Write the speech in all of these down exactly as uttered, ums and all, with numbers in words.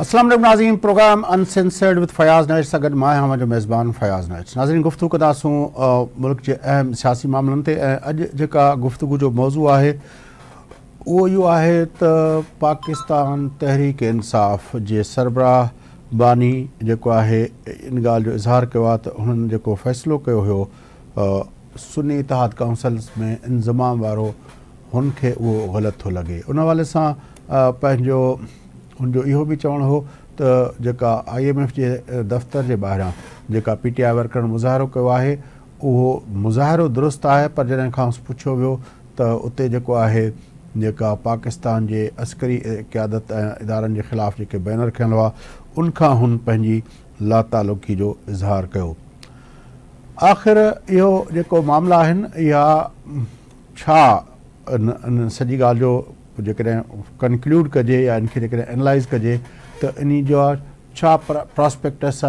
अस्सलाम वालेकुम नाज़रीन, programme uncensored with Fayaz Naich सां गॾु मां आहियां जो मेज़बान फयाज़ नाइट। नाज़रीन, गुफ्तगू कंदासूं मुल्क जे अहम सियासी मामलनि ते ऐं अॼु जेका गुफ्तगू जो मौज़ू आहे उहो इहो आहे त पाकिस्तान तहरीक इंसाफ़ जे सरबराह बानी जेको आहे इन ॻाल्हि जो इज़हार कयो आहे त हुननि जेको फ़ैसिलो कयो हुयो सुन्नी इतिहाद काउंसिल्स में इंज़माम वारो हुनखे उहो ग़लति थो लॻे। उन हवाले सां पंहिंजो हुनजो इहो बि चवणु हो त जेका आई एम एफ जे दफ़्तर जे ॿाहिरां जेका पी टी आई वर्करनि मुज़ाहिरो कयो आहे उहो मुज़ाहिरो दुरुस्त आहे, पर जॾहिं खां पुछियो वियो त उते जेको आहे जेका पाकिस्तान जे अस्करी क़यादत ऐं इदारनि जे ख़िलाफ़ जेके बैनर खयल हुआ उनखां हुन पंहिंजी लातालुकी जो इज़हार कयो। आख़िर इहो जेको मामला आहिनि या छा इन सॼी ॻाल्हि जो जेकॾहिं कंक्लूड कजे या इनखे जेकॾहिं एनालाइज़ कजे त इन जा छा प्रॉस्पेक्टस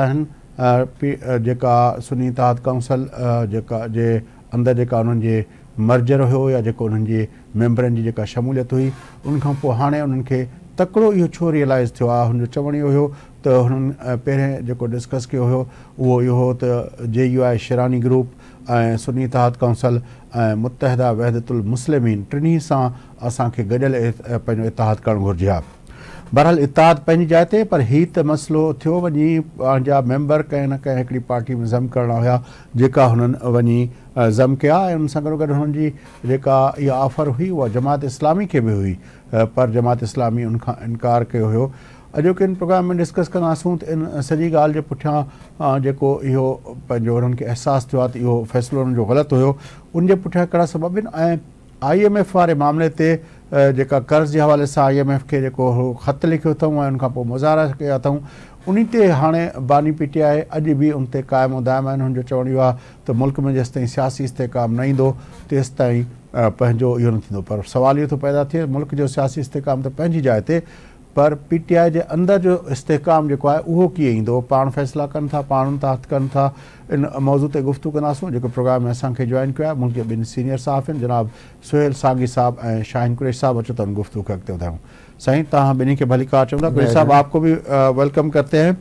आहिनि जेका सुन्नी इतिहाद काउंसिल जेका जे अंदरि जेका उन्हनि जे मर्जर हुयो या जेको उन्हनि जे मेंबरनि जी जेका शमूलियत हुई उनखां पोइ हाणे उन्हनि खे तकिड़ो इहो छो रियलाइज़ थियो आहे। हुनजो चवणु इहो हुयो त हुननि पहिरें जेको डिस्कस कयो हुयो उहो इहो हो त जे यू आई शिरानी ग्रुप ऐं सुन्नी इतिहाद काउंसिल ऐं मुतहदा वहदतुल मुस्लिमीन टिनी सां असांखे गॾियल पंहिंजो इतिहाद करणु घुरिजे हा। बहरहाल इतिहाद पंहिंजी जाइ ते, पर हीउ त मसइलो थियो वञी पंहिंजा मेंबर कंहिं न कंहिं हिकिड़ी पार्टी में ज़म करणा हुया जेका हुननि वञी ज़म कया ऐं उन सां गॾो गॾु हुननि जी जेका इहा ऑफर हुई उहा जमात इस्लामी खे बि हुई, पर जमात इस्लामी उनखां इनकार कयो हुयो। अॼोके इन प्रोग्राम में डिस्कस कंदासूं त इन सॼी ॻाल्हि जे पुठियां जेको इहो पंहिंजो हुननि खे अहसासु थियो आहे त इहो फ़ैसिलो हुननि जो ग़लति हुयो, उनजे पुठियां कहिड़ा सबब आहिनि ऐं आई एम एफ वारे मामले ते जेका कर्ज़ जे हवाले सां आई एम एफ खे जेको ख़त लिखियो अथऊं ऐं उनखां पोइ मुज़ाहिरा कया अथऊं उन ते हाणे बानी पी टी आई अॼु बि उन ते क़ाइमु दाइमु आहिनि। हुनजो चवणु इहो आहे त मुल्क में जेसिताईं सियासी इस्तेहकाम न ईंदो तेसिताईं पंहिंजो इहो न थींदो। पर सुवाल इहो थो पैदा थिए मुल्क जो सियासी इस्तेहकाम त पंहिंजी जाइ ते, पर पी टी आई जे अंदरि जो इस्तेहकाम जेको आहे उहो कीअं ईंदो, पाण फ़ैसिला कनि था, पाण तहत कनि था। इन मौज़ू ते गुफ़्तगू कंदासूं। जेको प्रोग्राम में असांखे जॉइन कयो आहे मुल्क जे ॿिनि सीनियर साहिब आहिनि, जनाब सुहेल सागी साहब ऐं शाहीन कुरैशी साहब। अचो त गुफ्तगू खे अॻिते वधायूं। साईं, तव्हां ॿिन्ही खे भली कार चवंदा। कुरैशी साहब, आपको भी वेलकम करते हैं।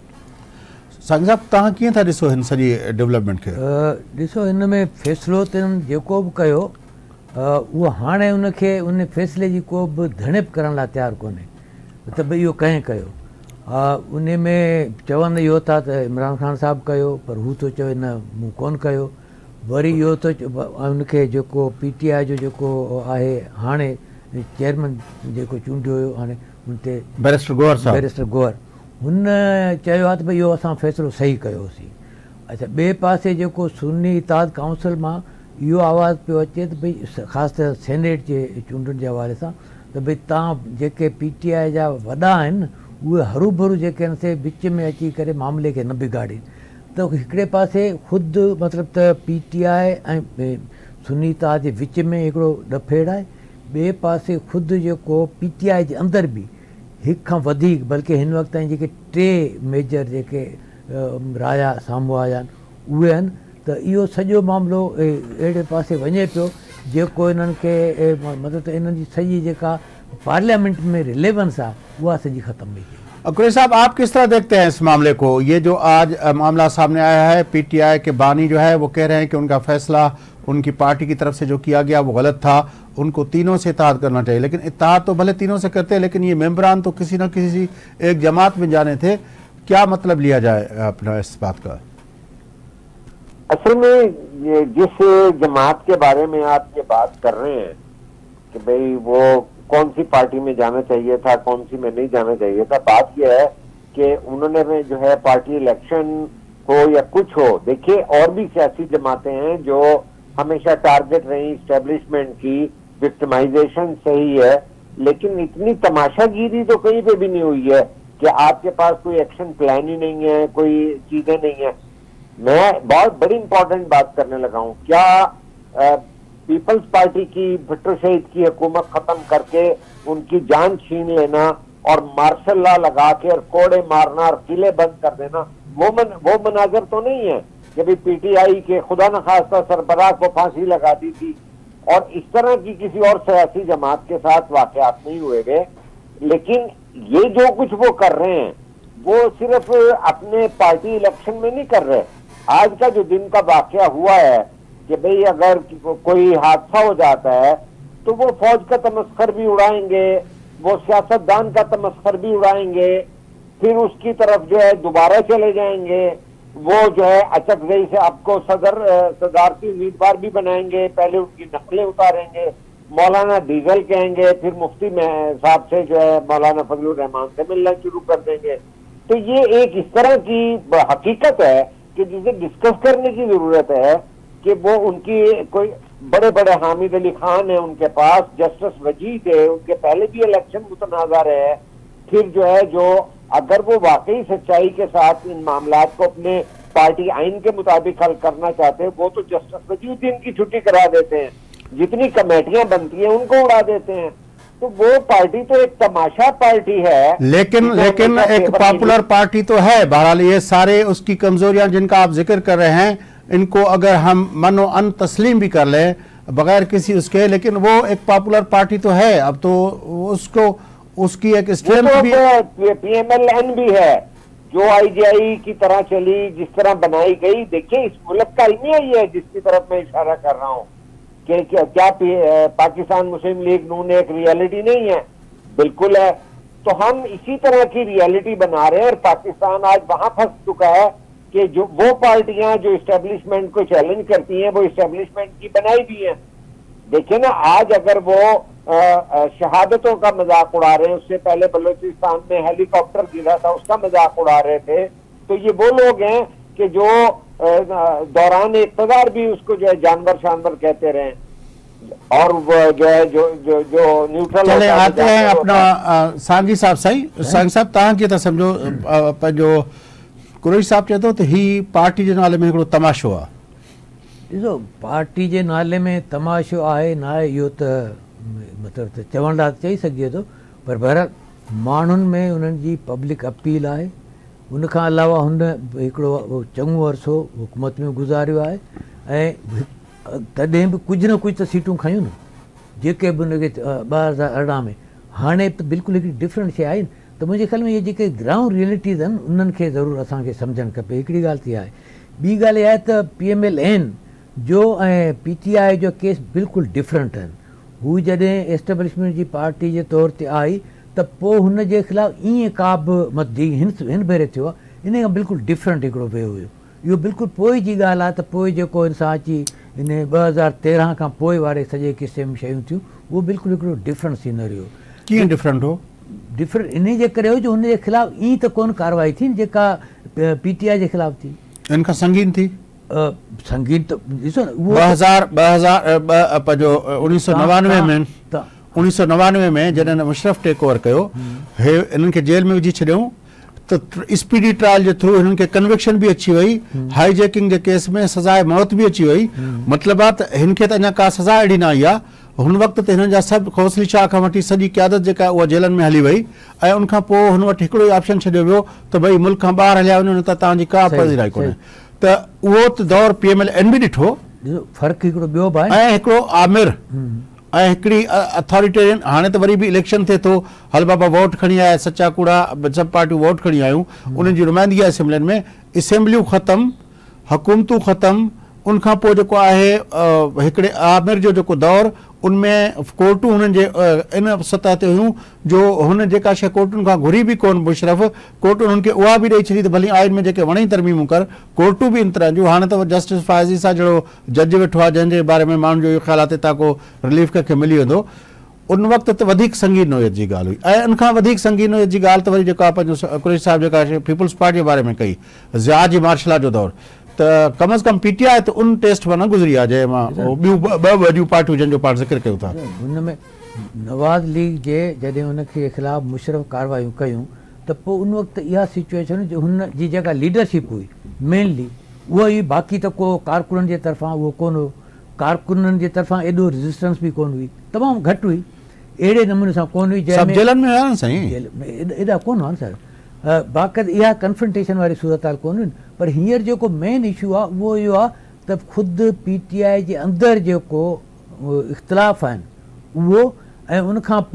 सागी साहब, तव्हां कीअं था ॾिसो हिन सॼी डेवलपमेंट खे? ॾिसो, हिन में फ़ैसिलो तिन्हनि जेको बि कयो उहो हाणे उनखे उन फ़ैसिले जी को बि धणिप करण लाइ तयारु कोन्हे त भई इहो कंहिं कयो। उन में चवनि इहो था त इमरान ख़ान साहब कयो, पर हू थो चवे न मूं कोन कयो। वरी इहो थो उनखे जेको पी टी आई जो जेको आहे हाणे चेयरमैन जेको चूंडियो हुयो हाणे हुन ते बैरिस्टर गोहर साहब बैरिस्टर गोहर हुन चयो आहे त भई इहो असां फ़ैसिलो सही कयोसीं। अच्छा, ॿिए पासे जेको सुन्नी इतिहाद काउंसिल मां इहो आवाज़ु पियो अचे त भई ख़ासि त सेनेट जे चूंडनि जे हवाले सां त भई तव्हां जेके पी टी आई जा वॾा आहिनि उहे हरू भरू जेके आहिनि से विच में अची करे मामले खे न बिगाड़े। त हिकिड़े पासे ख़ुदि मतिलबु त पी टी आई ऐं सुन्नी इतिहाद जे विच में हिकिड़ो डफेड़ आहे, ॿिए पासे ख़ुदि जेको पी टी आई जे अंदरि बि हिक खां वधीक, बल्कि हिन वक़्त ताईं जेके टे मेजर जेके राया साम्हूं आया आहिनि उहे आहिनि। त इहो सॼो मामिलो अहिड़े पासे वञे पियो जेको इन्हनि खे मतिलबु त इन्हनि जी सॼी जेका पार्लियामेंट में रिलेवेंस आहे उहा सॼी ख़तम हुई। कुरैशी साहब, आप किस तरह देखते हैं इस मामले को? ये जो आज मामला सामने आया है, पी टी आई के बानी जो है वो कह रहे हैं कि उनका फैसला उनकी पार्टी की तरफ से जो किया गया वो गलत था, उनको तीनों से इत्तेहाद करना चाहिए। लेकिन इत्तेहाद तो भले तीनों से करते हैं, लेकिन ये मेंबरान तो किसी न किसी एक जमात में जाने थे। क्या मतलब लिया जाए अपना इस बात का? असल में ये जिस जमात के बारे में आप ये बात कर रहे हैं कि भाई वो कौन सी पार्टी में जाना चाहिए था, कौन सी में नहीं जाना चाहिए था, बात यह है कि उन्होंने में जो है पार्टी इलेक्शन हो या कुछ हो, देखिए और भी सियासी जमातें हैं जो हमेशा टारगेट रही इस्टेब्लिशमेंट की, विक्टिमाइजेशन सही है, लेकिन इतनी तमाशागिरी तो कहीं पे भी नहीं हुई है कि आपके पास कोई एक्शन प्लान ही नहीं है, कोई चीजें नहीं है। मैं बहुत बड़ी इंपॉर्टेंट बात करने लगा हूं। क्या आ, पीपल्स पार्टी की भुट्टो शहीद की हुकूमत खत्म करके उनकी जान छीन लेना और मार्शल लॉ लगा के और कोड़े मारना और किले बंद कर देना, वो मन, वो मनाजर तो नहीं है कि भाई पी टी आई के खुदा न खास्ता सरबराह को फांसी लगा दी थी और इस तरह की किसी और सियासी जमात के साथ वाकयात नहीं हुए गए। लेकिन ये जो कुछ वो कर रहे हैं वो सिर्फ अपने पार्टी इलेक्शन में नहीं कर रहे। आज का जो दिन का वाकया हुआ है कि भाई अगर कोई हादसा हो जाता है तो वो फौज का तमस्खर भी उड़ाएंगे, वो सियासतदान का तमस्खर भी उड़ाएंगे, फिर उसकी तरफ जो है दोबारा चले जाएंगे, वो जो है अचकजई से आपको सदर सदारती उम्मीदवार भी बनाएंगे, पहले उनकी नकलें उतारेंगे, मौलाना डीजल कहेंगे, फिर मुफ्ती साहब से जो है मौलाना फजलुर रहमान से मिलना शुरू कर देंगे। तो ये एक इस तरह की हकीकत है कि जिसे डिस्कस करने की जरूरत है कि वो उनकी कोई बड़े बड़े हामिद अली खान है उनके पास, जस्टिस वजीद है, उनके पहले भी इलेक्शन मुतनाज़ा है, फिर जो है जो अगर वो वाकई सच्चाई के साथ इन मामलात को अपने पार्टी आइन के मुताबिक हल करना चाहते हैं वो तो जस्टिस वजीउद्दीन की छुट्टी करा देते हैं, जितनी कमेटियां बनती हैं उनको उड़ा देते हैं। तो वो पार्टी तो एक तमाशा पार्टी है, लेकिन लेकिन एक पॉपुलर पार्टी तो है। बहरहाल ये सारे उसकी कमजोरियां जिनका आप जिक्र कर रहे हैं इनको अगर हम मनो अन तस्लीम भी कर लें बगैर किसी उसके, लेकिन वो एक पॉपुलर पार्टी तो है। अब तो उसको उसकी एक स्ट्रेंथ तो भी पीएमएलएन भी है जो आईजीआई की तरह चली, जिस तरह बनाई गई। देखिए इस मुल्क का इल्म ही है जिसकी तरफ मैं इशारा कर रहा हूँ कि क्या, क्या पाकिस्तान मुस्लिम लीग नून एक रियलिटी नहीं है, बिल्कुल है। तो हम इसी तरह की रियलिटी बना रहे हैं और पाकिस्तान आज वहां फंस चुका है कि जो वो पार्टियां जो इस्टेब्लिशमेंट को चैलेंज करती हैं वो इस्टेब्लिशमेंट की बनाई भी है। देखिए ना, आज अगर वो आ, आ, शहादतों का मजाक उड़ा रहे हैं, उससे पहले बलूचिस्तान में हेलीकॉप्टर गिरा था उसका मजाक उड़ा रहे थे, तो ये वो लोग हैं कि जो दौरान इक़्तिदार भी उसको जो है जानवर शानवर कहते रहे, और वो जो है जो जो जो न्यूट्रल चले आते हैं अपना सांगी साहब। सही सांगी साहब तव्हां कीअं था सम्झो पंहिंजो कुरैशी साहब चए थो त ही पार्टी जे नाले में हिकिड़ो तमाशो आहे? ॾिसो, पार्टी जे नाले में तमाशो आहे न आहे इहो त मतिलबु त चवण लाइ चई सघिजे थो, पर बहरहाल माण्हुनि में उन्हनि जी पब्लिक अपील आहे। उनखां अलावा हुन हिकिड़ो चङो अरसो हुकूमत में गुज़ारियो आहे ऐं तॾहिं बि कुझु न कुझु त सीटूं खयूं न, जेके बि हुनखे ॿ हज़ार अरिड़हं में। हाणे त बिल्कुलु हिकिड़ी डिफरेंट शइ आहे न, त मुंहिंजे ख़्याल में इहे जेके ग्राउंड रियलिटीज़ आहिनि उन्हनि खे ज़रूरु असांखे सम्झणु खपे। हिकिड़ी ॻाल्हि थी आहे, ॿी ॻाल्हि इहा आहे त पी एम एल एन जो ऐं पी टी आई जो केस बिल्कुलु डिफरेंट आहिनि। हू जॾहिं एस्टेब्लिशमेंट जी पार्टी जे तौर ते आई त पोइ हुन जे ख़िलाफ़ु ईअं का बि मत जीअं हिन हिन भेरे थियो आहे इन खां बिल्कुलु डिफरेंट हिकिड़ो वियो हुयो। इहो बिल्कुलु पोइ जी ॻाल्हि आहे त पोइ जेको इंसान अची इन ॿ हज़ार तेरहं खां पोइ वारे सॼे किसे में शयूं थियूं उहो बिल्कुलु हिकिड़ो डिफरेंट सीनरियो। कीअं डिफरेंट हो? डिफरेंट इन जे करे हो जो हुन जे ख़िलाफ़ु ईअं त कोन कार्रवाई थी जेका पी टी आई जे ख़िलाफ़ु थी। इन खां संगीन थी संगीन त ॾिसो न, ॿ हज़ार ॿ हज़ार पंहिंजो उणिवीह सौ नवानवे में उणिवीह सौ नवानवे में जॾहिं मुशरफ टेक ओवर कयो, हे इन्हनि खे जेल में विझी छॾियऊं त स्पीडी ट्रायल जे थ्रू हिननि खे कन्विक्शन भी अची वई, हाई जैकिंग जे केस में सज़ाए मौत भी अची वई। मतिलबु आहे त हिन खे त अञा का सज़ा अहिड़ी न आई आहे। हुन वक़्तु त हिननि जा सभु खौसली शाह खां वठी सॼी क़यादत जेका उहा जेलनि में हली वई ऐं उनखां पोइ हुन वटि हिकिड़ो ई ऑप्शन छॾियो वियो त भई मुल्क खां ॿाहिरि हलिया वञो त तव्हांजी का पज़ीराई कोन्हे। त उहो त दौर P M L N B ॾिठो, फ़र्क़ु हिकिड़ो ॿियो बि आहे ऐं हिकिड़ो आमिर ऐं हिकिड़ी अथॉरिटेरियन। हाणे त वरी बि इलेक्शन थिए थो, हल बाबा वोट खणी आया, सचा कूड़ा सभु पार्टियूं वोट खणी आयूं, उन्हनि जी नुमाइंदगी आहे असेंबलियुनि में, असेंबलियूं ख़तमु, हुकूमतूं ख़तमु। उनखां पोइ जेको आहे हिकिड़े आमिर जो जेको दौरु, उनमें कोर्टूं हुननि जे इन सतह ते हुयूं जो हुन जेका शइ कोर्टुनि खां घुरी बि कोन मुशरफ, कोर्टुनि हुननि खे उहा बि ॾेई छॾी त भली आइन में जेके वणई तरमीमूं कर, कोर्टूं बि इन तरह जूं। हाणे त जस्टिस फाइज़ी सां जहिड़ो जज वेठो आहे जंहिंजे बारे में माण्हुनि जो इहो ख़्यालु आहे त हितां को रिलीफ कंहिंखे मिली वेंदो। उन वक़्तु त वधीक संगीन नोयत जी ॻाल्हि हुई, ऐं उनखां वधीक संगीन नोयत जी ॻाल्हि त वरी जेका पंहिंजो कुरैशी साहिब जेका पीपुल्स पार्टी जे बारे में कई, ज़िया जी मार्शला जो दौरु, त कम अज़ कम पी टी आई त उन टेस्ट मां न गुज़री आहे जंहिंमां ॿियूं ॿ वॾियूं पार्टियूं जंहिंजो पाण ज़िक्र कयूं था। हुन में नवाज़ लीग जे जॾहिं हुनखे ख़िलाफ़ु मुशरफ कार्रवायूं कयूं त पोइ उन वक़्तु इहा सिचुएशन जो हुन जी जेका लीडरशिप हुई मेनली उहा ई, बाक़ी त को कारकुननि जे तरफ़ां उहो कोन हो, कारकुननि जे तरफ़ां एॾो रेज़िस्टेंस बि कोन हुई, तमामु घटि हुई, अहिड़े नमूने सां कोन हुई जंहिंमें जेलनि में हुया न साईं, एॾा कोन हुआ न सर, बाक़ाइदा इहा कन्फ्रंटेशन वारी सूरत हाल कोन हुई। पर हींअर जेको मेन इशू आहे उहो इहो आहे त ख़ुदि पी टी आई जे अंदरि जेको इख़्तिलाफ़ आहिनि उहो, ऐं उनखां पोइ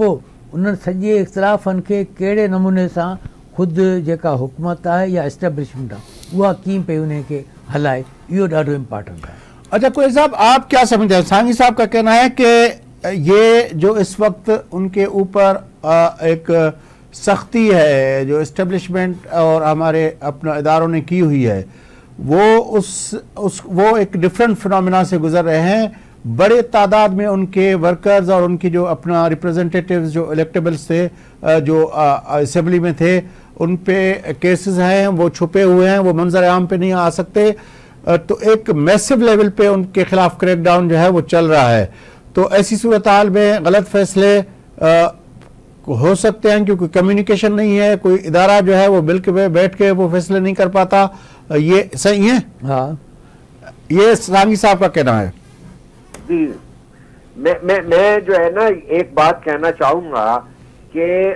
उन्हनि सॼे इख़्तिलाफ़नि खे कहिड़े नमूने सां ख़ुदि जेका हुकूमत आहे या एस्टेब्लिशमेंट आहे उहा कीअं पई उन खे हलाए, इहो ॾाढो इम्पॉर्टेंट आहे। अच्छा कोई साहब, आप क्या समझते हैं? सांगी साहब का कहना है कि ये जो इस वक्त उनके ऊपर एक सख्ती है जो एस्टेब्लिशमेंट और हमारे अपने इदारों ने की हुई है, वो उस उस वो एक डिफरेंट फिनोमिना से गुजर रहे हैं। बड़े तादाद में उनके वर्कर्स और उनकी जो अपना रिप्रेजेंटेटिव्स जो इलेक्टेबल्स थे, जो असेंबली में थे, उन पे केसेस हैं, वो छुपे हुए हैं, वो मंजर आम पे नहीं आ सकते। तो एक मैसिव लेवल पे उनके खिलाफ क्रैकडाउन जो है वो चल रहा है। तो ऐसी सूरत हाल में गलत फैसले आ, हो सकते हैं क्योंकि कम्युनिकेशन नहीं है, कोई इदारा जो है वो मिल के बैठ के वो फैसले नहीं कर पाता। ये सही है? हाँ, ये सांगी साहब का कहना है। जी, मैं मैं मैं जो है ना एक बात कहना चाहूंगा कि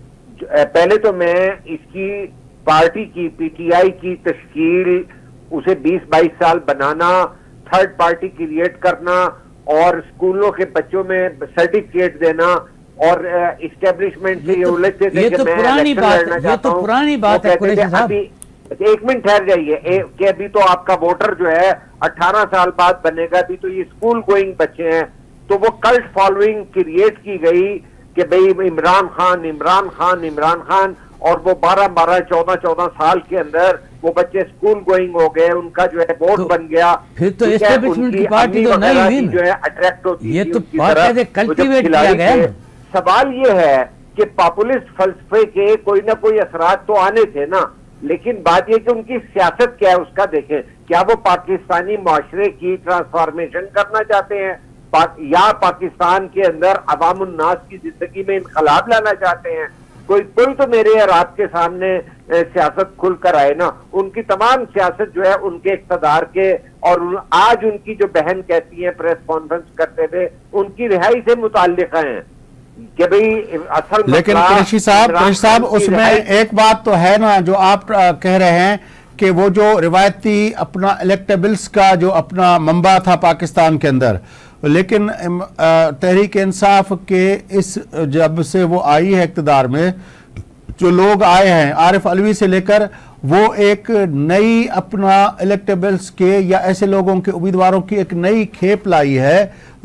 पहले तो मैं इसकी पार्टी की पीटीआई की तश्कील, उसे बीस बाईस साल बनाना, थर्ड पार्टी क्रिएट करना और स्कूलों के बच्चों में सर्टिफिकेट देना और इस्टेब्लिशमेंट से ये उलझते थे कि मैं इलेक्शन लड़ना चाहता हूं, पुरानी बात है। अभी एक मिनट ठहर जाइए कि अभी तो आपका वोटर जो है अठारह साल बाद बनेगा, अभी तो ये स्कूल गोइंग बच्चे हैं। तो वो कल्ट फॉलोइंग क्रिएट की गई कि भाई इमरान खान इमरान खान इमरान खान, और वो बारह बारह चौदह चौदह साल के अंदर वो बच्चे स्कूल गोइंग हो गए, उनका जो है वोट तो, बन गया। फिर तो एस्टेब्लिशमेंट की पार्टी तो नहीं हुई जो है अट्रैक्ट होती, ये तो कल्टीवेट किया गया। सवाल ये है कि पॉपुलिस्ट फलसफे के कोई ना कोई असरात तो आने थे ना, लेकिन बात यह कि उनकी सियासत क्या है उसका देखें। क्या वो पाकिस्तानी माशरे की ट्रांसफॉर्मेशन करना चाहते हैं पा, या पाकिस्तान के अंदर अवामुन नास की जिंदगी में इनकलाब लाना चाहते हैं? कोई कोई तो मेरे और आपके सामने सियासत खुलकर आए ना। उनकी तमाम सियासत जो है उनके इक़्तिदार के, और उन, आज उनकी जो बहन कहती है प्रेस कॉन्फ्रेंस करते हुए, उनकी रिहाई से मुताल्लिक हैं कि भाई असल। लेकिन कृषि साहब कृषि साहब उसमें एक बात तो है ना जो आप कह रहे हैं कि वो जो रिवायती अपना इलेक्टेबल्स का जो अपना मंबा था पाकिस्तान के अंदर, लेकिन तहरीक इंसाफ के इस जब से वो आई है इक़्तिदार में, जो लोग आए हैं आरिफ अलवी से लेकर, वो एक नई अपना इलेक्टेबल्स के या ऐसे लोगों के उम्मीदवारों की एक नई खेप लाई है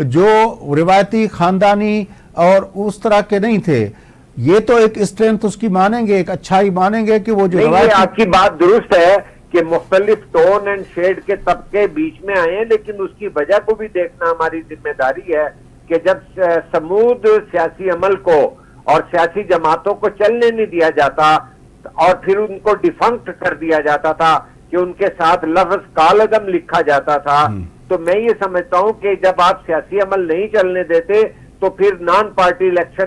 जो रिवायती खानदानी और उस तरह के नहीं थे। ये तो एक स्ट्रेंथ उसकी मानेंगे, एक अच्छाई मानेंगे कि वो जो आपकी बात दुरुस्त है कि मुख्तलिफ टोन एंड शेड के तबके बीच में आए हैं, लेकिन उसकी वजह को भी देखना हमारी जिम्मेदारी है कि जब समूद सियासी अमल को और सियासी जमातों को चलने नहीं दिया जाता और फिर उनको डिफंक्ट कर दिया जाता था कि उनके साथ लफ्ज कालदम लिखा जाता था, तो मैं ये समझता हूं कि जब आप सियासी अमल नहीं चलने देते तो फिर नॉन पार्टी इलेक्शन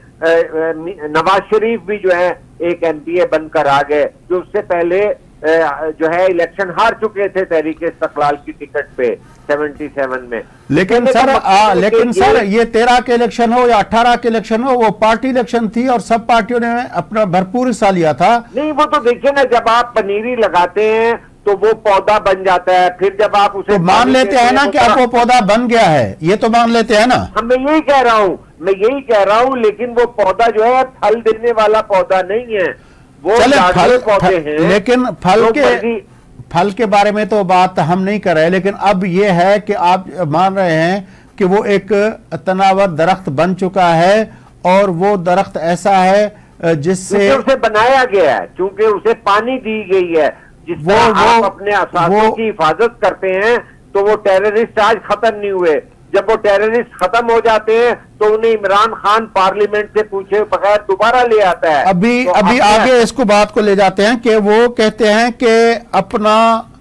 में नवाज शरीफ भी जो है एक एमपीए बनकर आ गए, जो उससे पहले जो है इलेक्शन हार चुके थे तहरीक इस्तक़लाल की टिकट पे सतहत्तर में। लेकिन सर आ, लेकिन सर ये तेरह के इलेक्शन हो या अठारह के इलेक्शन हो, वो पार्टी इलेक्शन थी और सब पार्टियों ने अपना भरपूर हिस्सा लिया था। नहीं, वो तो देखिए ना, जब आप पनीरी लगाते हैं तो वो पौधा बन जाता है, फिर जब आप उसे तो मान लेते हैं ना कि अब वो पौधा बन गया है, ये तो मान लेते हैं ना। हम मैं यही कह रहा हूँ मैं यही कह रहा हूँ लेकिन वो पौधा जो है फल देने वाला पौधा नहीं है, वो फल पौधे हैं। लेकिन फल के फल के बारे में तो बात हम नहीं कर रहे, लेकिन अब ये है कि आप मान रहे हैं कि वो एक तनावर दरख्त बन चुका है और वो दरख्त ऐसा है जिससे उसे बनाया गया है, चूंकि उसे पानी दी गई है, जिससे आप अपने असासों की हिफाजत करते हैं, तो वो टेररिस्ट आज खत्म नहीं हुए। जब वो टेररिस्ट खत्म हो जाते हैं तो उन्हें इमरान खान पार्लियामेंट से पूछे बगैर दोबारा ले आता है। अभी तो अभी आगे इसको बात को ले जाते हैं कि वो कहते हैं कि अपना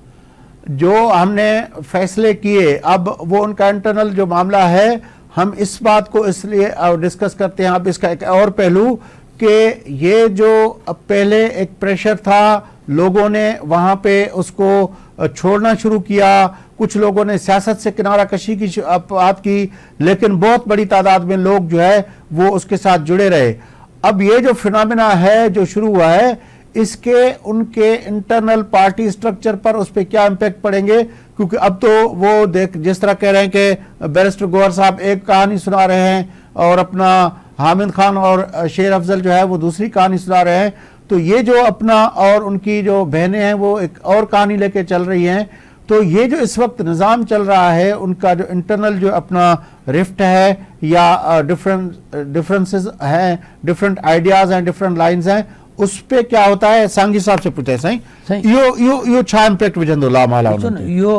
जो हमने फैसले किए, अब वो उनका इंटरनल जो मामला है, हम इस बात को इसलिए डिस्कस करते हैं। अब इसका एक और पहलू कि ये जो अब पहले एक प्रेशर था, लोगों ने वहाँ पे उसको छोड़ना शुरू किया, कुछ लोगों ने सियासत से किनारा कशी की बात की, लेकिन बहुत बड़ी तादाद में लोग जो है वो उसके साथ जुड़े रहे। अब ये जो फिनोमेना है जो शुरू हुआ है, इसके उनके इंटरनल पार्टी स्ट्रक्चर पर उस पर क्या इम्पैक्ट पड़ेंगे? क्योंकि अब तो वो देख जिस तरह कह रहे हैं कि बैरिस्टर गौहर साहब एक कहानी सुना रहे हैं और अपना हामिद खान और शेर अफजल जो है वो दूसरी कहानी सुना रहे हैं। तो ये जो अपना और उनकी जो बहनें हैं वो एक और कहानी लेके चल रही हैं। तो ये जो इस वक्त निज़ाम चल रहा है, उनका जो इंटरनल जो अपना रिफ्ट है या डिफरेंट डिफरेंसेस हैं, डिफरेंट आइडियाज़ हैं, डिफरेंट लाइन्स हैं, उस पे क्या होता है? सांगी साहब से पूछे साईं, यो यो यो छा इम्पैक्ट विझंदो लामाला? इहो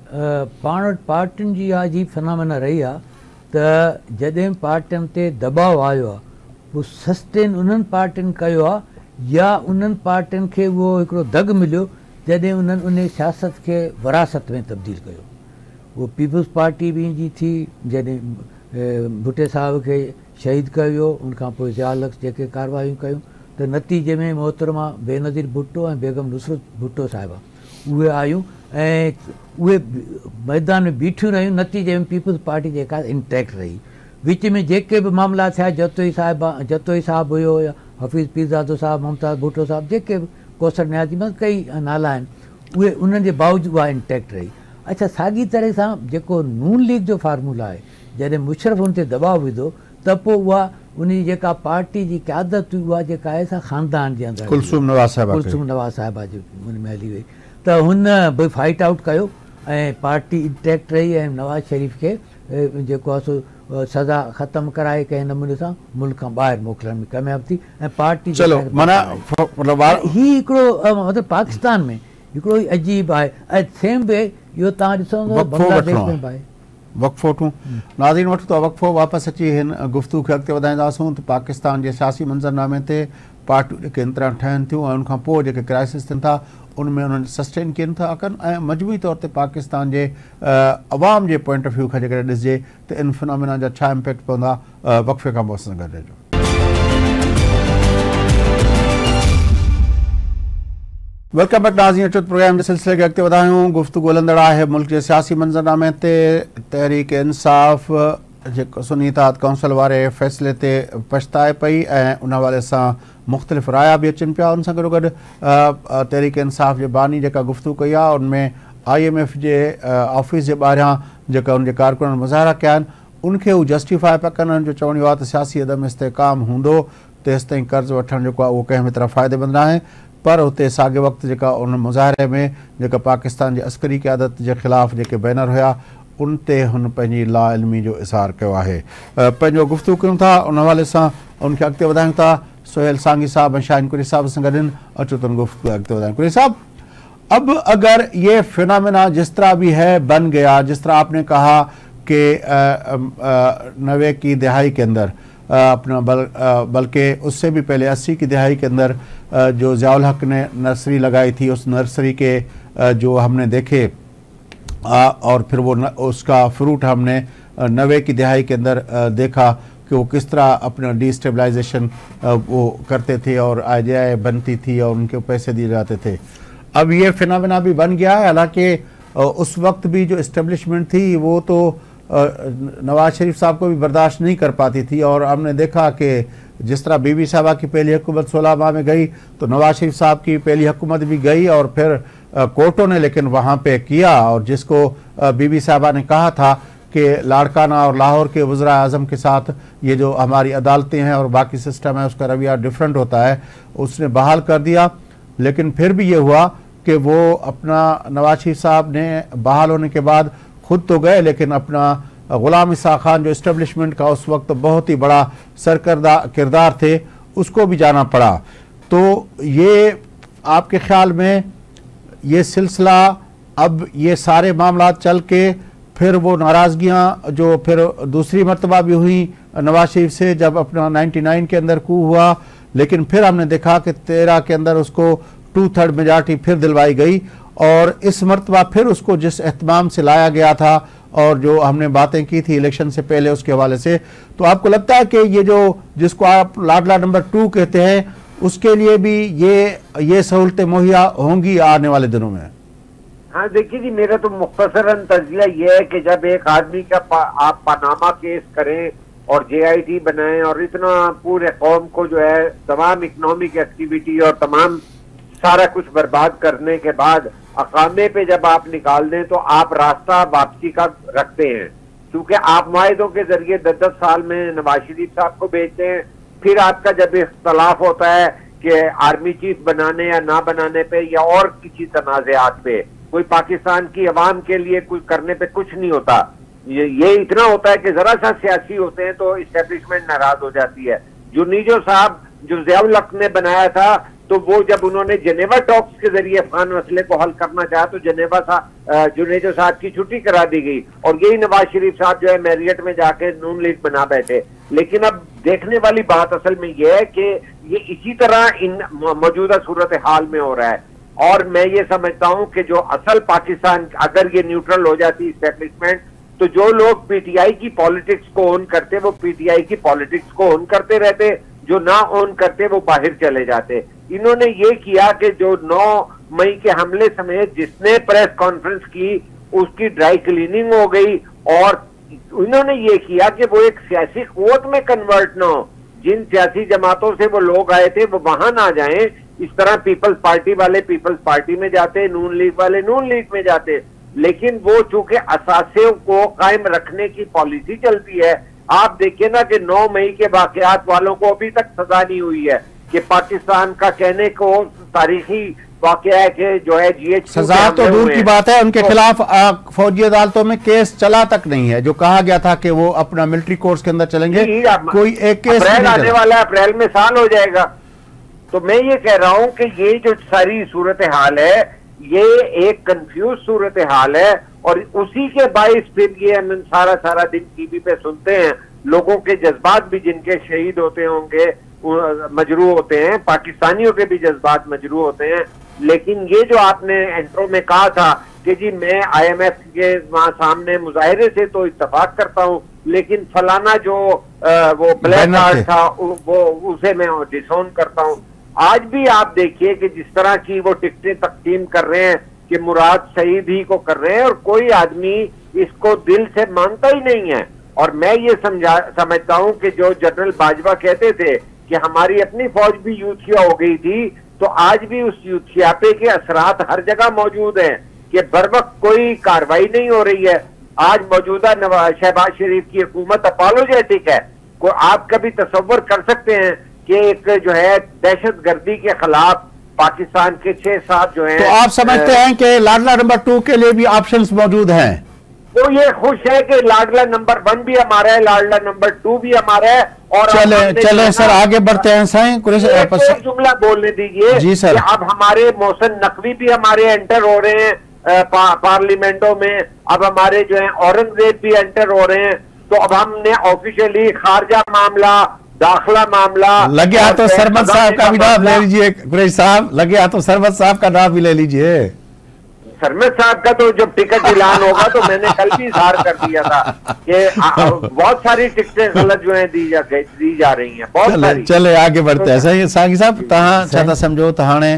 पाण वटि पार्टियुनि जी आहे जी फिनोमेना रही आहे त जॾहिं पार्टियुनि ते दबाव आयो आहे उहो सस्टेन उन्हनि पार्टियुनि कयो आहे या उन्हनि पार्टियुनि खे उहो हिकिड़ो दग मिलियो जॾहिं उन्हनि उन सियासत खे विरासत में तब्दील कयो। उहो पीपल्स पार्टी बि जी थी जॾहिं भुटे साहिब खे शहीद कयो वियो, उनखां पोइ ज़ियाउल जेके कारवायूं कयूं त नतीजे में मोहतरमा बेनज़ीर भुट्टो ऐं बेगम नुसरत भुट्टो साहिबा उहे आयूं ऐं उहे मैदान में बीठियूं रहियूं। नतीजे में पीपल्स पार्टी जेका इंटैक्ट रही। विच में जेके बि मामला थिया, जतोई साहिबा जतोई साहिबु हुयो या हफ़ीज़ पीरज़ादो साहिबु, मुमताज़ भुट्टो साहिबु, जेके बि कौसर न्याज़ी में कई नाला आहिनि, उहे उन्हनि जे बावजूदि उहा इंटैक्ट रही। अच्छा, साॻी तरह सां जेको नून लीग जो फार्मूला आहे, जॾहिं मुशरफ हुन ते दबाव विधो त पोइ उहा उन जी जेका पार्टी जी क़यादत हुई उहा जेका आहे सा ख़ानदान जे अंदरि कुलसूम नवाज़ साहिबा कुलसूम नवाज़ साहिबा जी हुन में हली वई। त हुन बि फाइट आउट कयो ऐं पार्टी इंटैक्ट रही ऐं नवाज़ शरीफ़ खे जेको आहे सो सज़ा ख़तमु कराए कंहिं नमूने सां मुल्क खां ॿाहिरि मोकिलण में कामयाबु थी। ऐं पार्टी चलो माना ही हिकिड़ो मतिलबु पाकिस्तान में हिकिड़ो ई अजीब आहे। ऐं सेम वे इहो तव्हां ॾिसंदो बांग्लादेश में बि आहे। वक़फ़ो वठूं नाज़रीन, वठूं था वक़फ़ो, वापसि अची हिन गुफ़्तगू खे अॻिते वधाईंदासूं। त पाकिस्तान जे सियासी मंज़रनामे ते पार्टियूं जेके इंतरा ठहनि थियूं ऐं उनखां पोइ जेके क्राइसिस थियनि था उनमें उन्हनि सस्टेन कीअं था कनि ऐं मजमूई तौर ते पाकिस्तान जे अवाम जे पॉइंट ऑफ व्यू खां जेकॾहिं ॾिसिजे त इन फिनोमिना जा छा इम्पैक्ट पवंदा। वक़फ़े खां पोइ असां गॾु रहिजो। वेलकम बैक नाज़रीन, अचो प्रोग्राम जे सिलसिले खे अॻिते वधायूं। गुफ़्तगू हलंदड़ आहे मुल्क जे सियासी मंज़रनामे ते। तहरीक इंसाफ़ जेको सुन्नी इत्तेहाद काउंसिल वारे फ़ैसिले ते पछताए पई ऐं उन हवाले सां मुख़्तलिफ़ राया बि अचनि पिया। उन सां गॾो गॾु तहरीक इंसाफ़ जे बानी जेका गुफ़्तगू कई आहे उनमें आई एम एफ जे ऑफिस जे ॿाहिरां जेका उनजे कारकुननि मुज़ाहिरा कया आहिनि उनखे हू जस्टिफाए पिया कनि। उन्हनि जो चवणु इहो आहे त सियासी अदम इस्तेहकाम हूंदो तेसि ताईं कर्ज़ु वठणु जेको आहे उहो कंहिं बि तरह फ़ाइदेमंद नाहे। पर हुते साॻे वक़्तु जेका उन मुज़ाहिरे में जेका पाकिस्तान जी अस्करी क़यादत जे ख़िलाफ़ु जेके बैनर हुया उन ते हुन पंहिंजी ला इल्मी जो इज़हार कयो आहे। पंहिंजो गुफ़्तगू कयूं था उन हवाले सां, उनखे अॻिते वधायूं था। सोहेल सांगी साहब ऐं शाहीन कुरैशी साहब सां गॾु अचो त गुफ़्तगू अॻिते वधायूं। कुरैशी साहब, अब अगर ये फिनोमेना जिस तरह भी है बन गया, जिस तरह आपने कहा कि नवे की दहाई के अंदर अपना बल बल्कि उससे भी पहले अस्सी की दहाई के अंदर जो ज़ियाउल हक ने नर्सरी लगाई थी, उस नर्सरी के जो हमने देखे और फिर वो न, उसका फ्रूट हमने नवे की दहाई के अंदर देखा कि वो किस तरह अपना डिस्टेबलाइजेशन वो करते थे और आई जे आई बनती थी और उनके पैसे दिए जाते थे। अब ये फिनोमेना भी बन गया है। हालांकि उस वक्त भी जो इस्टेब्लिशमेंट थी वो तो नवाज शरीफ साहब को भी बर्दाश्त नहीं कर पाती थी और हमने देखा कि जिस तरह बीबी साहबा की पहली हुकूमत सोलह माह में गई तो नवाज शरीफ साहब की पहली हुकूमत भी गई और फिर कोर्टों ने लेकिन वहाँ पे किया और जिसको बीबी साहबा ने कहा था कि लाड़काना और लाहौर के वज़रा आज़म के साथ ये जो हमारी अदालतें हैं और बाकी सिस्टम है उसका रवैया डिफरेंट होता है, उसने बहाल कर दिया। लेकिन फिर भी ये हुआ कि वो अपना नवाज शरीफ साहब ने बहाल होने के बाद खुद तो गए लेकिन अपना गुलाम इसा खान जो इस्टेब्लिशमेंट का उस वक्त बहुत ही बड़ा सरकर्दा किरदार थे उसको भी जाना पड़ा। तो ये आपके ख्याल में ये सिलसिला अब ये सारे मामला चल के फिर वो नाराज़गियाँ जो फिर दूसरी मरतबा भी हुई नवाज शरीफ से जब अपना निन्यानवे के अंदर कू हुआ, लेकिन फिर हमने देखा कि तेरह के अंदर उसको टू थर्ड मेजॉरिटी फिर दिलवाई गई और इस मरतबा फिर उसको जिस एहतमाम से लाया गया था और जो हमने बातें की थी इलेक्शन से पहले उसके हवाले से, तो आपको लगता है कि ये जो जिसको आप लाडला नंबर टू कहते हैं उसके लिए भी ये ये सहूलतें मुहैया होंगी आने वाले दिनों में? हाँ देखिए जी, मेरा तो मुख्तसरन तज़किया ये है कि जब एक आदमी का पा, आप पनामा केस करें और जे आई टी बनाएं और इतना पूरे कौम को जो है तमाम इकनॉमिक एक्टिविटी और तमाम सारा कुछ बर्बाद करने के बाद अकामे पे जब आप निकाल दें तो आप रास्ता वापसी का रखते हैं। क्योंकि आप माहिदों के जरिए दस दस साल में नवाज शरीफ साहब को भेजते हैं, फिर आपका जब इख्तलाफ होता है कि आर्मी चीफ बनाने या ना बनाने पे या और किसी तनाज़ात पे, कोई पाकिस्तान की अवाम के लिए कुछ करने पे कुछ नहीं होता। ये, ये इतना होता है कि जरा सा सियासी होते हैं तो इस्टेब्लिशमेंट नाराज हो जाती है। जुनीजो साहब जो ज़ियाउल हक ने बनाया था, तो वो जब उन्होंने जेनेवा टॉक्स के जरिए अफगान मसले को हल करना चाहा तो जेनेवा सा जुनेजो साहब की छुट्टी करा दी गई और यही नवाज शरीफ साहब जो है मैरियट में जाके नून लीग बना बैठे। लेकिन अब देखने वाली बात असल में यह है कि ये इसी तरह इन मौजूदा सूरत हाल में हो रहा है। और मैं ये समझता हूं कि जो असल पाकिस्तान, अगर ये न्यूट्रल हो जाती इस्टेब्लिशमेंट, तो जो लोग पीटीआई की पॉलिटिक्स को ओन करते वो पीटीआई की पॉलिटिक्स को ओन करते रहते, जो ना ओन करते वो बाहर चले जाते। इन्होंने ये किया कि जो नौ मई के हमले समेत जिसने प्रेस कॉन्फ्रेंस की उसकी ड्राई क्लीनिंग हो गई और इन्होंने ये किया कि वो एक सियासी कुव्वत में कन्वर्ट ना हो। जिन सियासी जमातों से वो लोग आए थे वो वहां ना जाएं। इस तरह पीपल्स पार्टी वाले पीपल्स पार्टी में जाते, नून लीग वाले नून लीग में जाते, लेकिन वो चूंकि असासे को कायम रखने की पॉलिसी चलती है। आप देखिए ना कि नौ मई के वाकयात वालों को अभी तक सजा नहीं हुई है कि पाकिस्तान का कहने को तारीखी वाकया है कि जो है जीएच सजा तो दूर की बात है, उनके तो, खिलाफ आ, फौजी अदालतों में केस चला तक नहीं है। जो कहा गया था कि वो अपना मिलिट्री कोर्स के अंदर चलेंगे, कोई एक केस अप्रैल आने वाला है, अप्रैल में साल हो जाएगा। तो मैं ये कह रहा हूं कि ये जो सारी सूरत हाल है ये एक कंफ्यूज सूरत हाल है और उसी के बाइस फिर ये हम सारा सारा दिन टीवी पे सुनते हैं, लोगों के जज्बात भी जिनके शहीद होते होंगे मजरू होते हैं, पाकिस्तानियों के भी जज्बात मजरू होते हैं। लेकिन ये जो आपने इंट्रो में कहा था कि जी मैं आईएमएफ के वहां सामने मुजाहिरे से तो इत्तेफाक करता हूं, लेकिन फलाना जो आ, वो ब्लैक कार्ड था वो उसे मैं डिसोन करता हूं। आज भी आप देखिए कि जिस तरह की वो टिकटें तकसीम कर रहे हैं कि मुराद सईद ही को कर रहे हैं और कोई आदमी इसको दिल से मानता ही नहीं है। और मैं ये समझा समझता हूं कि जो जनरल बाजवा कहते थे कि हमारी अपनी फौज भी यूथिया हो गई थी, तो आज भी उस यूथियापे के असरात हर जगह मौजूद हैं कि बर वक्त कोई कार्रवाई नहीं हो रही है। आज मौजूदा नवाज शहबाज शरीफ की हुकूमत अपोलोजेटिक है। को आप कभी तसव्वुर कर सकते हैं कि एक जो है दहशत गर्दी के खिलाफ पाकिस्तान के छह सात जो है, तो आप समझते हैं कि लाडला नंबर टू के लिए भी ऑप्शंस मौजूद हैं? वो ये खुश है कि लाडला नंबर वन भी हमारा है, लाडला नंबर टू भी हमारा है। और चले चले सर आगे बढ़ते हैं। साईं एक जुमला बोलने दीजिए जी सर। अब हमारे मोहसिन नकवी भी हमारे एंटर हो रहे हैं पा, पार्लियामेंटों में। अब हमारे जो है औरंगजेब भी एंटर हो रहे हैं। तो अब हमने ऑफिशियली खारजा मामला, दाखिला मामला, लगे हाथों सरमत साहब का भी नाम ले लीजिए। कुरैशी साहब लगे हाथों सरमत साहब का नाम भी ले लीजिए। सरमत साहब का तो जब टिकट ऐलान होगा तो मैंने कल भी इजहार कर दिया था कि बहुत सारी टिकटें गलत जो है दी जा दी जा रही हैं, बहुत चले, सारी। चले आगे बढ़ते हैं। सही सागी साहब तहां छा था समझो त हाणे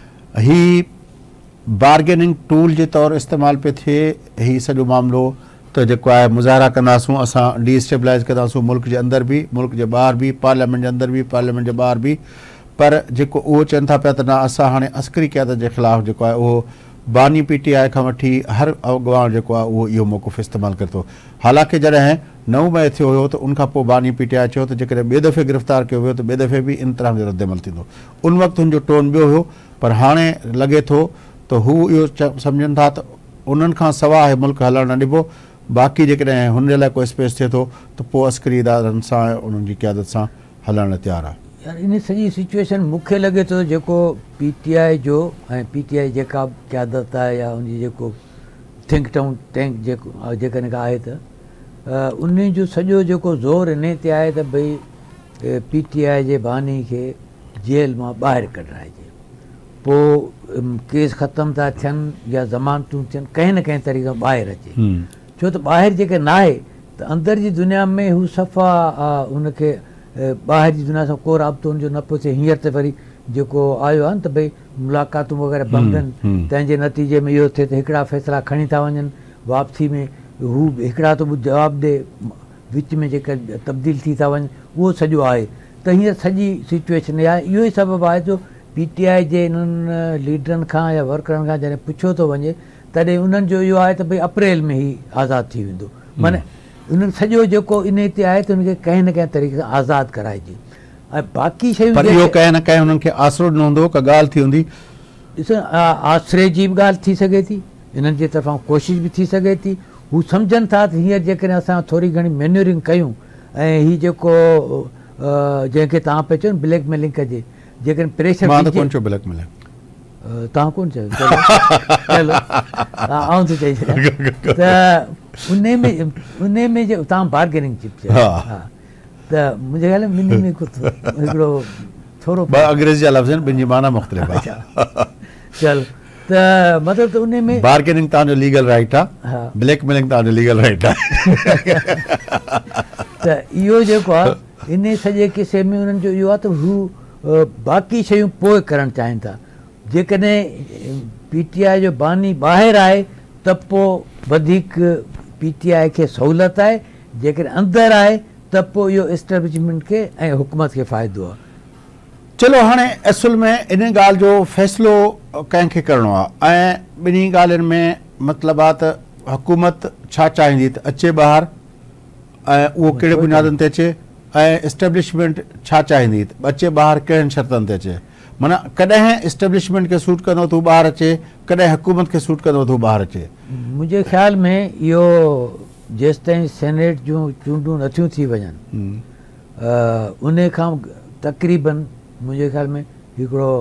ही बार्गेनिंग टूल जे तौर इस्तेमाल पे थिए ही सॼो मामलो तो जेको आहे मुज़ाहरा कंदासूं, असां डीस्टेबलाइज़ कंदासूं मुल्क जे अंदर भी, मुल्क जे ॿाहिरि भी, पार्लियामेंट जे अंदर भी, पार्लियामेंट जे ॿाहिरि भी। पर जेको उहो चवनि था पिया त न असां हाणे अस्करी क़यादत जे ख़िलाफ़ जेको आहे उहो बानी पीटीआई खां वठी हर अॻुवाण जेको आहे उहो इहो मौक़िफ़ इस्तेमालु करे थो। हालांकि जॾहिं नव मई थियो हुयो त उनखां पोइ बानी पीटीआई चयो त जेकॾहिं ॿिए दफ़े गिरफ़्तार कयो वियो त ॿिए दफ़े बि इन तरह जो रद्द अमल थींदो। उन वक़्तु हुनजो टोन ॿियो हुयो, पर हाणे लॻे थो त हू इहो सम्झनि था त उन्हनि खां सवाइ मुल्क हलणु न ॾिबो। बाक़ी जेकॾहिं हुन जे लाइ कोई स्पेस थिए थो त पोइ अस्करी इदारनि सां उन्हनि जी क़यादत सां हलण लाइ तयारु आहे। यार इन सॼी सिचुएशन मूंखे लॻे थो जेको पीटीआई जो ऐं पीटीआई जेका क़यादत आहे या उनजी जेको थिंक टाउन टैंक जेको जेकॾहिं आहे त उन जो सॼो जेको ज़ोर इन ते आहे त भई पीटीआई जे बानी खे जेल मां ॿाहिरि कढाइजे, पोइ केस ख़तमु था थियनि या ज़मानतूं थियनि, कंहिं न कंहिं तरीक़े ॿाहिरि अचे। छो त ॿाहिरि जेके न आहे त अंदरि जी दुनिया में हू सफ़ा उनखे ॿाहिरि जी दुनिया सां को राब्तो हुनजो न पियो थिए। हींअर त वरी जेको आयो आहे न त भई मुलाक़ातूं वग़ैरह बंदि, तंहिंजे नतीजे में इहो थिए त हिकिड़ा फ़ैसिला खणी था वञनि, वापसी में हू हिकिड़ा त जवाबु ॾे, विच में जेका तब्दील थी था वञनि, उहो सॼो आहे। त हींअर सॼी सिचुएशन आहे। इहो ई सबबु आहे जो पीटीआई जे इन्हनि लीडरनि खां या वर्करनि खां जॾहिं पुछियो थो वञे तॾहिं उन्हनि जो इहो आहे त भई अप्रैल में ई आज़ादु थी वेंदो। माना उन्हनि सॼो जेको इन ते आहे त उनखे कंहिं न कंहिं तरीक़े सां आज़ादु कराइजे ऐं बाक़ी शयूं पर इहो कंहिं न कंहिं उन्हनि खे आसिरो ॾिनो हूंदो का ॻाल्हि थी हूंदी। ॾिसो आसिरे जी बि ॻाल्हि थी सघे थी, इन्हनि जे तरफ़ां कोशिशि बि थी सघे थी। हू सम्झनि था त हींअर जेकॾहिं असां थोरी घणी मैन्यूरिंग कयूं ऐं हीउ जेको जंहिंखे तव्हां पिया चयो न ब्लैकमेलिंग कजे, जेकॾहिं प्रेशर तव्हां कोन चयो चलो आऊं थो चई छॾियां त उन में उन में जो तव्हां बार्गेनिंग चई चयो हा त मुंहिंजे ख़्याल में ॿिन्ही में कुझु हिकिड़ो थोरो अंग्रेज़ी जा लफ़्ज़ आहिनि, ॿिनि जी माना मुख़्तलिफ़ आहे। चलो त मतिलबु त उन में बार्गेनिंग तव्हांजो लीगल राइट आहे, ब्लैकमेलिंग तव्हांजो लीगल राइट आहे। त इहो जेको आहे इन सॼे किसे में उन्हनि जो इहो आहे त हू बाक़ी शयूं पोइ करणु चाहिनि था। जेकॾहिं पी टी आई जो बानी ॿाहिरि आहे त पोइ वधीक पी टी आई खे सहूलियत आहे, जेकॾहिं अंदरि आहे त पोइ इहो एस्टेब्लिशमेंट खे ऐं हुकूमत खे फ़ाइदो आहे। चलो हाणे असुल में इन ॻाल्हि जो फ़ैसिलो कंहिंखे करिणो आहे ऐं ॿिन्ही ॻाल्हियुनि में मतिलबु आहे त हुकूमत छा चाहींदी त अचे ॿाहिरि ऐं उहो कहिड़े बुनियादनि ते अचे ऐं एस्टेब्लिशमेंट छा चाहींदी त अचे ॿाहिरि कहिड़नि शर्तनि ते अचे। माना कॾहिं एस्टेब्लिशमेंट खे सूट कंदो त हू ॿाहिरि अचे, कॾहिं हुकूमत खे सूट कंदो त हू ॿाहिरि अचे। मुंहिंजे ख़्याल में इहो जेसि ताईं सेनेट जूं चूंडूं नथियूं थी वञनि उन खां तक़रीबन मुंहिंजे ख़्याल में हिकिड़ो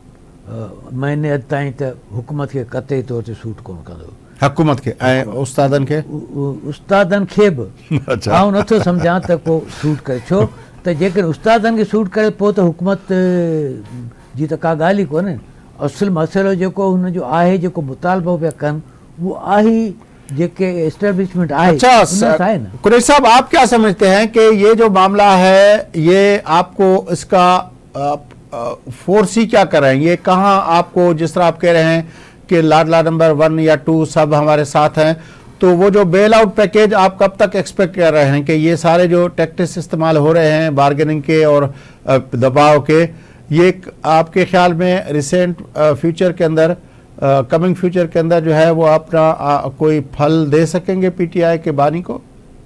महीने अधु ताईं त हुकूमत खे क़तई तौर ते सूट कोन कंदो, हुकूमत खे ऐं उस्तादनि खे उस्तादनि खे बि आउं नथो सम्झां त को सूट करे। छो त जेकॾहिं उस्तादनि खे सूट करे पोइ त हुकूमत जी त का ॻाल्हि ई कोन्हे। असुल मसइलो जेको हुनजो आहे, जेको मुतालबो पिया कनि, उहो आहे जेके एस्टेब्लिशमेंट आहे। अच्छा कुरैशी साहब, आप क्या समझते हैं कि ये जो मामला है ये आपको इसका फोर्स ही क्या कर रहे हैं, ये कहाँ आपको, जिस तरह आप कह रहे हैं कि लाडला नंबर वन या टू सब हमारे साथ हैं, तो वो जो बेल आउट पैकेज आप कब तक एक्सपेक्ट कर रहे हैं कि ये सारे जो टैक्टिक्स इस्तेमाल हो रहे हैं बार्गेनिंग के और दबाव के, ये आपके ख्याल में रिसेंट फ्यूचर के अंदर, कमिंग फ्यूचर के अंदर जो है वो अपना आ, कोई फल दे सकेंगे पीटीआई के बानी को?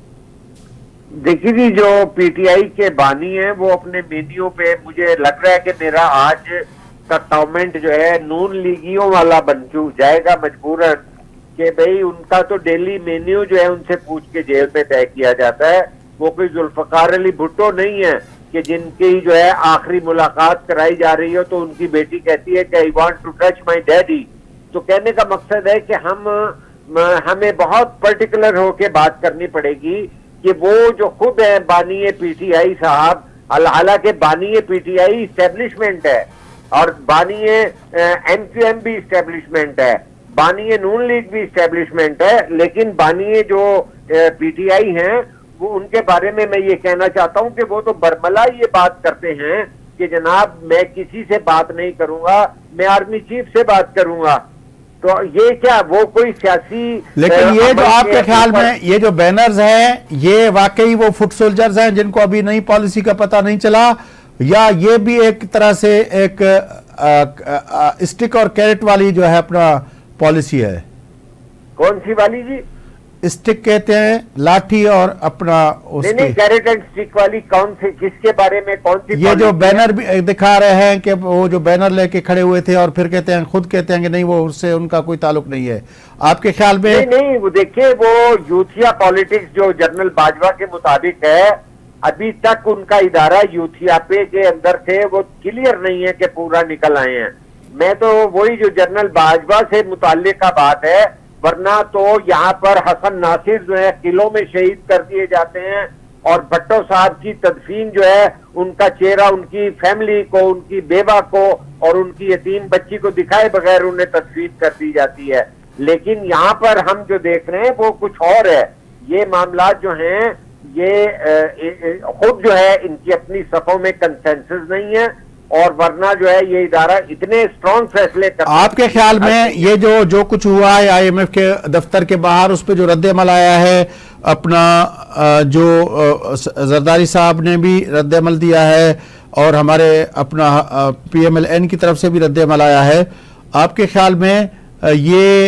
देखिए जी, जो पीटीआई के बानी है वो अपने मेन्यू पे, मुझे लग रहा है कि मेरा आज का कमेंट जो है नून लीगियों वाला बन जाएगा मजबूरन, कि भाई उनका तो डेली मेन्यू जो है उनसे पूछ के जेल में तय किया जाता है। वो कोई जुल्फकार अली भुट्टो नहीं है कि जिनकी जो है आखिरी मुलाकात कराई जा रही हो तो उनकी बेटी कहती है कि I want to touch my daddy. तो कहने का मकसद है कि हम हमें बहुत पर्टिकुलर होके बात करनी पड़ेगी कि वो जो खुद है बानी पीटीआई साहब, हालांकि बानी पीटीआई इस्टेब्लिशमेंट है और बानी एमक्यूएम भी इस्टेब्लिशमेंट है, बानी नून लीग भी इस्टेब्लिशमेंट है, लेकिन बानी जो पीटीआई हैं वो उनके बारे में मैं ये कहना चाहता हूं कि वो तो बरमला ये बात करते हैं कि जनाब मैं किसी से बात नहीं करूंगा, मैं आर्मी चीफ से बात करूंगा। तो ये क्या वो कोई सियासी, लेकिन ये जो आपके ख्याल में ये जो बैनर्स हैं ये वाकई वो फुट सोल्जर्स हैं जिनको अभी नई पॉलिसी का पता नहीं चला, या ये भी एक तरह से एक आ, आ, आ, स्टिक और कैरेट वाली जो है अपना पॉलिसी है? कौन सी वाली जी? स्टिक कहते हैं लाठी और अपना नहीं नहीं, कैरेट एंड स्टिक वाली कौन सी, किसके बारे में, कौन सी? ये जो बैनर भी दिखा रहे हैं कि वो जो बैनर लेके खड़े हुए थे और फिर कहते हैं, खुद कहते हैं कि नहीं वो उससे उनका कोई ताल्लुक नहीं है, आपके ख्याल में? नहीं नहीं, वो देखिए वो यूथिया पॉलिटिक्स जो जनरल बाजवा के मुताबिक है, अभी तक उनका इदारा यूथिया पे के अंदर थे, वो क्लियर नहीं है कि पूरा निकल आए हैं। मैं तो वही जो जनरल बाजवा से मुताल्लिक का बात है, वरना तो यहाँ पर हसन नासिर जो है किलों में शहीद कर दिए जाते हैं और भट्टो साहब की तदफीन जो है उनका चेहरा उनकी फैमिली को, उनकी बेवा को और उनकी यतीम बच्ची को दिखाए बगैर उन्हें तदफीन कर दी जाती है। लेकिन यहाँ पर हम जो देख रहे हैं वो कुछ और है। ये मामला जो हैं ये खुद जो है इनकी अपनी सफों में कंसेंसस नहीं है और वरना जो है ये इदारा इतने स्ट्रॉन्ग फैसले कर। आपके ख्याल में ये जो जो कुछ हुआ है आईएमएफ के दफ्तर के बाहर, उस पर जो रद्द-ए-अमल आया है, अपना जो जरदारी साहब ने भी रद्द-ए-अमल दिया है और हमारे अपना पीएमएलएन की तरफ से भी रद्द-ए-अमल आया है, आपके ख्याल में ये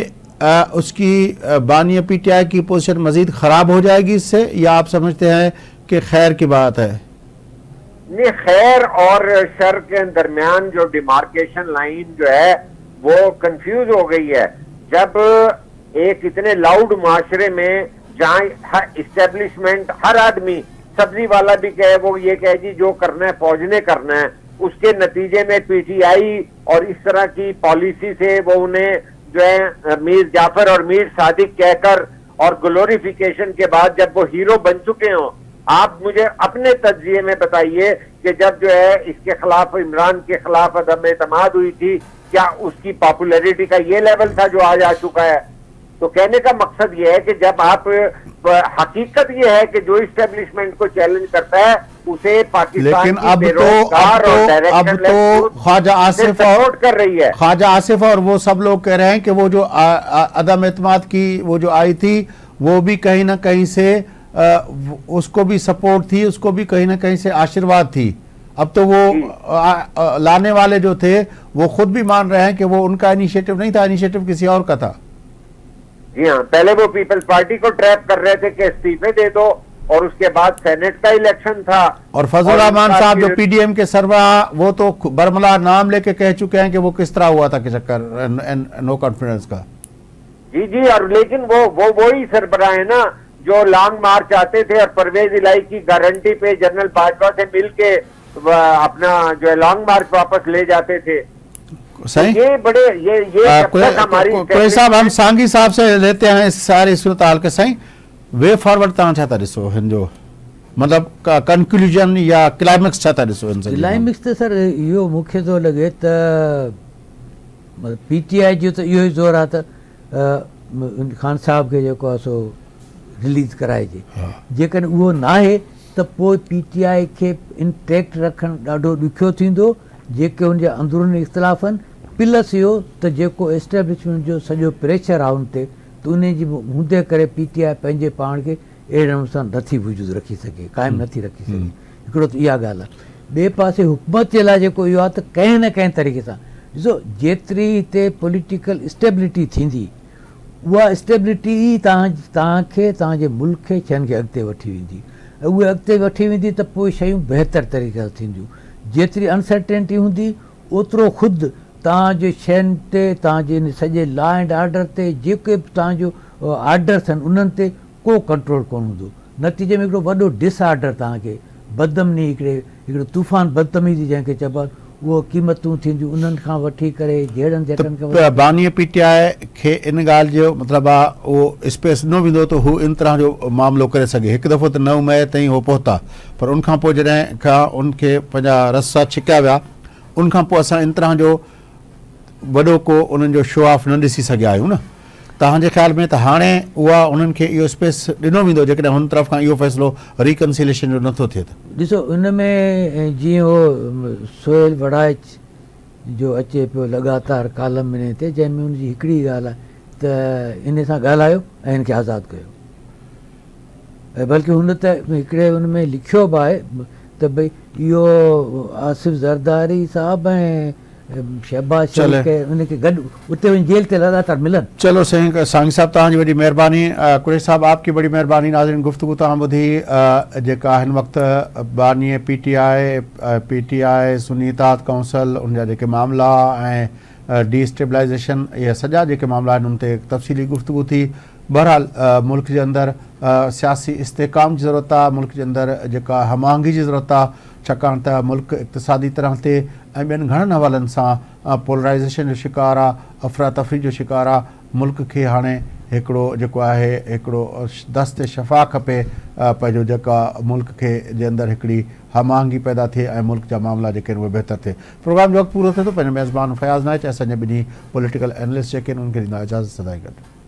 आ, उसकी बानी पी टी आई की पोजीशन मजीद ख़राब हो जाएगी इससे, या आप समझते हैं कि खैर की बात है? नहीं, खैर और शर के दरमियान जो डिमार्केशन लाइन जो है वो कंफ्यूज हो गई है। जब एक इतने लाउड माशरे में जहाँ हर इस्टेब्लिशमेंट, हर आदमी, सब्जी वाला भी कहे, वो ये कहे जी जो करना है फौज ने करना है, उसके नतीजे में पीटीआई और इस तरह की पॉलिसी से वो उन्हें जो है मीर जाफर और मीर सादिक कहकर और ग्लोरिफिकेशन के बाद जब वो हीरो बन चुके हों, आप मुझे अपने तज्जिए में बताइए कि जब जो है इसके खिलाफ, इमरान के खिलाफ अदम एतमाद हुई थी, क्या उसकी पॉपुलैरिटी का ये लेवल था जो आज आ चुका है? तो कहने का मकसद ये है कि जब आप, हकीकत ये है कि जो इस्टेब्लिशमेंट को चैलेंज करता है उसे पाकिस्तान लेकिन की अब तो बेरोजगार अब और तो अब तो ख्वाजा आसिफ सपोर्ट कर रही है। ख्वाजा आसिफ और वो सब लोग कह रहे हैं कि वो जो अदम एतमाद की वो जो आई थी वो भी कहीं ना कहीं से आ, उसको भी सपोर्ट थी, उसको भी कहीं ना कहीं से आशीर्वाद थी। अब तो वो आ, आ, लाने वाले जो थे वो खुद भी मान रहे हैं कि वो उनका इनिशिएटिव नहीं था, इनिशिएटिव किसी और का था। जी हाँ, पहले वो पीपल्स पार्टी को ट्रैप कर रहे थे कि इस्तीफे दे दो, और उसके बाद सेनेट का इलेक्शन था। और फजल रहमान साहब जो पीडीएम के सरबराह, वो तो बरमला नाम लेके कह चुके हैं कि वो किस तरह हुआ था कि चक्कर नो कॉन्फिडेंस का। जी जी, और लेकिन वो वो वही सरबराह है ना जो लॉन्ग मार्च आते थे और परवेज इलाही की गारंटी पे जनरल बाजवा से मिल के अपना जो है लॉन्ग मार्च वापस ले जाते थे। सही, तो ये बड़े ये ये हमारी कोई साहब हम सांगी साहब से लेते हैं इस सारी सूरत हाल के। सही, वे फॉरवर्ड तव्हां छा था ॾिसो हिन जो मतलब कंक्लूजन या क्लाइमेक्स छा था ॾिसो? क्लाइमेक्स त सर इहो मूंखे थो लॻे त पीटीआई जो त इहो ई ज़ोर आहे त ख़ान साहब खे जेको आहे सो रिलीज़ कराइजे। जेकॾहिं उहो न आहे त पोइ पीटीआई खे इंटैक्ट रखणु ॾाढो ॾुखियो थींदो, जेके हुनजा अंदरूनी इख़्तिलाफ़ आहिनि, प्लस इहो त जेको एस्टेब्लिशमेंट जो सॼो प्रेशर आहे हुन ते, त उन जी हूंदे करे पीटीआई पंहिंजे पाण खे अहिड़े नमूने सां नथी वजूद रखी सघे, क़ाइमु नथी रखी सघे। हिकिड़ो त इहा ॻाल्हि आहे। ॿिए पासे हुकूमत जे लाइ जेको इहो आहे त कंहिं न कंहिं तरीक़े सां ॾिसो, जेतिरी हिते पॉलिटिकल स्टेबिलिटी थींदी, उहा स्टेबिलिटी ई तव्हां तव्हांखे तव्हांजे मुल्क खे शयुनि खे अॻिते वठी वेंदी, ऐं उहे अॻिते वठी वेंदी त पोइ शयूं बहितर तरीक़े सां थींदियूं। जेतिरी अनसर्टेनिटी हूंदी ओतिरो ख़ुदि तव्हांजे शयुनि ते, तव्हांजे सॼे लॉ एंड ऑर्डर ते, जेके बि तव्हांजो ऑर्डर्स आहिनि उन्हनि ते को कंट्रोल कोन हूंदो। नतीजे में हिकिड़ो वॾो डिसऑर्डर तव्हांखे, बदमनी, हिकिड़े हिकिड़ो तूफ़ान बदतमीज़ी जंहिंखे चइबो आहे, उहो क़ीमतूं थींदियूं उन्हनि खां वठी करे जहिड़नि जॻहनि खां। बानी पीटीआई खे इन ॻाल्हि जो मतिलबु आहे उहो स्पेस न वेंदो त हू इन तरह जो मामिलो करे सघे। हिकु दफ़ो त नव मई ताईं उहो पहुता, पर उनखां पोइ जॾहिं खां उनखे पंहिंजा रस्सा छिकिया विया, उनखां पोइ असां इन तरह जो वॾो को उन्हनि जो शो ऑफ न ॾिसी सघिया आहियूं न। तव्हांजे ख़्याल में त हाणे उहा उन्हनि खे इहो स्पेस ॾिनो वेंदो जेकॾहिं हुन तरफ़ खां इहो फ़ैसिलो रिकन्सिलेशन जो नथो थिए त? ॾिसो, उन में जीअं उहो सोहेल वड़ाइच जो अचे पियो लगातार कालम में ते, जंहिंमें उनजी हिकिड़ी ॻाल्हि आहे त इन सां ॻाल्हायो ऐं हिन खे आज़ादु कयो। ऐं बल्कि हुन त हिकिड़े हुन में लिखियो बि आहे त भई इहो आसिफ ज़रदारी साहब ऐं शहबाज शरीफ खे उनखे गॾु उते वञी जेल ते लगातार मिलनि। चलो सही, सांगी साहब तव्हांजी वॾी महिरबानी। कुरैश साहब आपकी बड़ी मेहरबानी। नाज़रीन, गुफ्तगू तव्हां ॿुधी जेका हिन वक़्तु बानी PTI PTI Sunni Ittehad council उनजा जेके मामला ऐं डीस्टेबलाइज़ेशन, इहे सॼा जेके मामला आहिनि उन ते तफ़सीली गुफ्तगू थी। बहरहाल मुल्क जे अंदरि सियासी इस्तेहकाम जी ज़रूरत आहे, मुल्क जे अंदरि जेका हमाहंगी जी ज़रूरत आहे, छाकाणि त मुल्क इक़्तिसादी तरह ते ऐं ॿियनि घणनि हवालनि सां पोलराइज़ेशन जो शिकार आहे, अफ़रा तफ़री जो शिकार आहे। मुल्क खे हाणे हिकिड़ो जेको आहे हिकिड़ो दस्त शफ़ा खपे, पंहिंजो जेका मुल्क खे जे अंदरि हिकिड़ी हमाहंगी पैदा थिए ऐं मुल्क जा मामला जेके आहिनि उहे बहितर थिए। प्रोग्राम जो वक़्तु पूरो थिए थो। पंहिंजे मेज़बान फयाज़ नाइच ऐं असांजा ॿिन्ही पॉलिटिकल एनालिस्ट जेके आहिनि उनखे ॾींदा इजाज़त। सदाई गॾु।